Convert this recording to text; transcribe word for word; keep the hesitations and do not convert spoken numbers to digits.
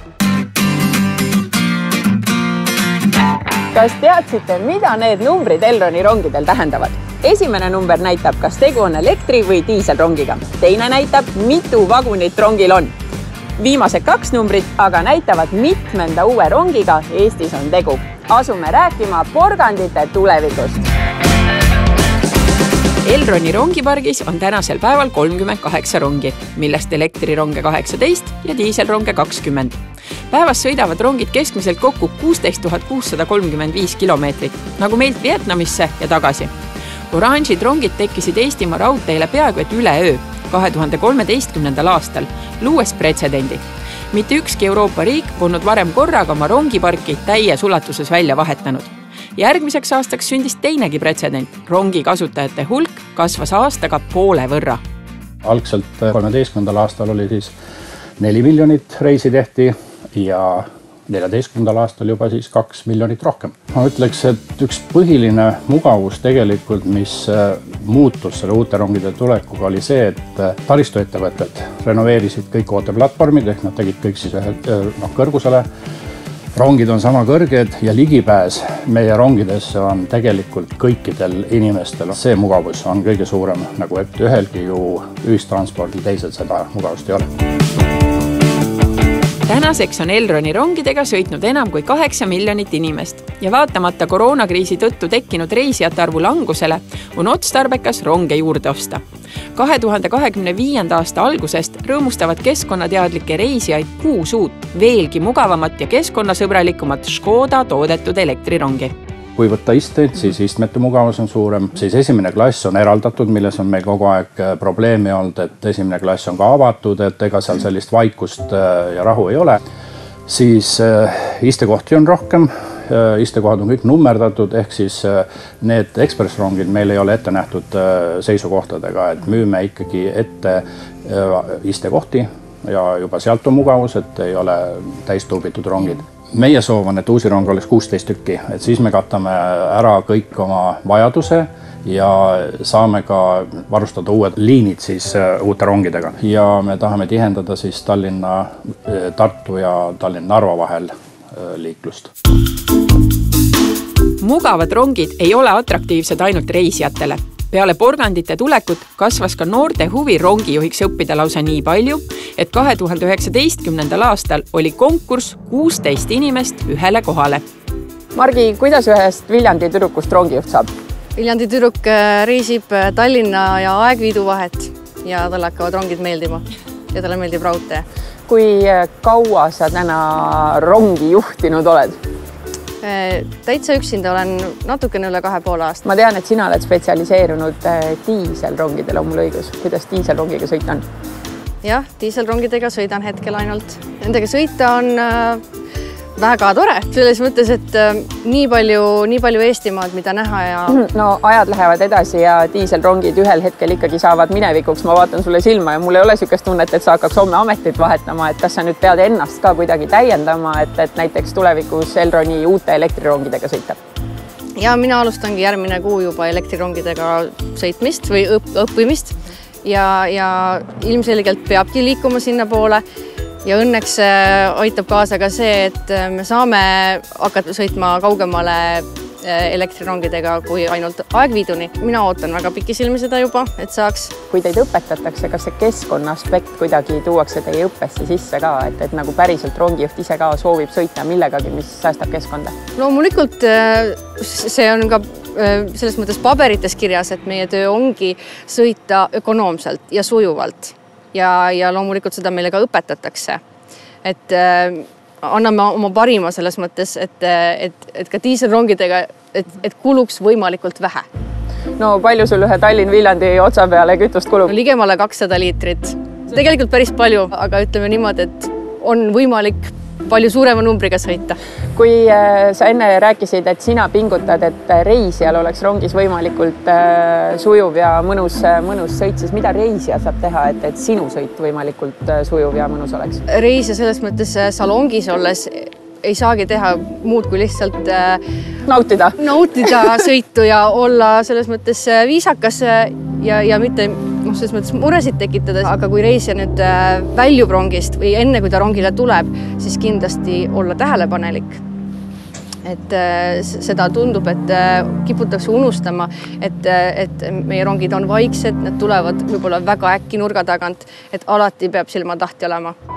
Kas teadsite, mida need numbrid Elroni rongidel tähendavad? Esimene number näitab, kas tegu on elektri- või diiselrongiga. Teine näitab, mitu vagunit rongil on. Viimased kaks numbrit aga näitavad, mitmenda uue rongiga Eestis on tegu. Asume rääkima porgandite tulevikust. Elroni rongipargis on tänasel päeval kolmkümmend kaheksa rongi, millest elektrironge kaheksateist ja diiselronge kakskümmend. Päevas sõidavad rongid keskmiselt kokku kuusteist tuhat kuussada kolmkümmend viis kilomeetrit, nagu meilt Vietnamisse ja tagasi. Oranžid rongid tekkisid Eestimaa raudteele peaaegu et üleöö kahe tuhande kolmeteistkümnendal aastal, luues pretsedendi. Mitte ükski Euroopa riik polnud varem korraga oma rongiparki täies ulatuses välja vahetanud. Järgmiseks aastaks sündis teinegi pretsedent. Rongi kasutajate hulk kasvas aastaga poole võrra. Algselt kolmeteistkümnendal aastal oli siis neli miljonit reisi tehti ja neljateistkümnendal aastal juba siis kaks miljonit rohkem. Ma ütleks, et üks põhiline mugavus tegelikult, mis muutus selle uute rongide tulekuga, oli see, et taristuettevõtted renoveerisid kõik ooteplatvormid, ehk nad tegid kõik siis no, kõrgusele. Rongid on sama kõrged ja ligipääs meie rongidesse on tegelikult kõikidel inimestel. See mugavus on kõige suurem, nagu et ühelgi ju ühistranspordil teised seda mugavust ei ole. Tänaseks on Elroni rongidega sõitnud enam kui kaheksa miljonit inimest ja vaatamata koroonakriisi tõttu tekkinud reisijate arvu langusele on otstarbekas ronge juurde osta. kahe tuhande kahekümne viienda aasta algusest rõõmustavad keskkonnateadlikke reisijaid kuus uut, veelgi mugavamat ja keskkonnasõbralikumat Škoda toodetud elektrirongi. Kui võtta isteid, siis istmete mugavus on suurem. Siis esimene klass on eraldatud, milles on meil kogu aeg probleemi olnud, et esimene klass on ka avatud, et ega seal sellist vaikust ja rahu ei ole. Siis istekohti on rohkem, istekohad on kõik nummerdatud, ehk siis need ekspressrongid meil ei ole ette nähtud seisukohtadega, et müüme ikkagi ette istekohti ja juba sealt on mugavus, et ei ole täistuubitud rongid. Meie soov on, et uusi ronge oleks kuusteist tükki, et siis me katame ära kõik oma vajaduse ja saame ka varustada uued liinid siis uute rongidega. Ja me tahame tihendada siis Tallinna, Tartu ja Tallinna-Narva vahel liiklust. Mugavad rongid ei ole atraktiivsed ainult reisijatele. Peale porgandite tulekut kasvas ka noorte huvi rongijuhiks õppida lausa nii palju, et kahe tuhande üheksateistkümnendal aastal oli konkurss kuusteist inimest ühele kohale. Margi, kuidas ühest Viljandi tüdrukust rongijuht saab? Viljandi tüdruk reisib Tallinna ja Aegviidu vahet ja talle hakkavad rongid meeldima ja talle meeldib raudtee. Kui kaua sa täna rongi juhtinud oled? Täitsa üksinda olen natukene üle kahe poole aasta. Ma tean, et sina oled spetsialiseerunud diiselrongidele, on mul õigus. Kuidas diiselrongiga sõita on? Jah, diiselrongidega sõidan hetkel ainult. Nendega sõita on väga tore. Selles mõttes, et nii palju, nii palju Eestimaad, mida näha ja... No ajad lähevad edasi ja diiselrongid ühel hetkel ikkagi saavad minevikuks. Ma vaatan sulle silma ja mul ei ole sükest tunnet, et sa hakkaks homme ametit vahetama. Et kas sa nüüd pead ennast ka kuidagi täiendama, et, et näiteks tulevikus Elroni uute elektrirongidega sõita? Ja mina alustangi järgmine kuu juba elektrirongidega sõitmist või õpp õppimist ja, ja ilmselgelt peabki liikuma sinna poole. Ja õnneks aitab kaasa ka see, et me saame hakata sõitma kaugemale elektrirongidega kui ainult Aegviiduni. Mina ootan väga pikisilmi seda juba, et saaks. Kui teid õpetatakse, kas see keskkonna aspekt kuidagi tuuakse teie õppesse sisse ka, et, et nagu päriselt rongijuht ise ka soovib sõita millegagi, mis säästab keskkonda? Loomulikult see on ka selles mõttes paberites kirjas, et meie töö ongi sõita ökonoomselt ja sujuvalt. Ja, ja loomulikult seda meile ka õpetatakse. Et äh, anname oma parima selles mõttes, et, et, et ka diiselrongidega, et, et kuluks võimalikult vähe. No palju sul ühe Tallinn-Viljandi otsa peale kütust kulub? No, ligemale kakssada liitrit. Tegelikult päris palju, aga ütleme niimoodi, et on võimalik palju suurema numbriga sõita. Kui sa enne rääkisid, et sina pingutad, et reisijal oleks rongis võimalikult sujuv ja mõnus, mõnus sõit, siis mida reisija saab teha, et, et sinu sõit võimalikult sujuv ja mõnus oleks? Reisija selles mõttes salongis olles ei saagi teha muud kui lihtsalt nautida, nautida sõitu ja olla selles mõttes viisakas ja, ja mitte noh, selles mõttes muresid tekitada, aga kui reisija nüüd väljub rongist või enne, kui ta rongile tuleb, siis kindlasti olla tähelepanelik. Et seda tundub, et kiputakse unustama, et, et meie rongid on vaiksed, need tulevad võib-olla väga äkki nurga tagant, et alati peab silma tahti olema.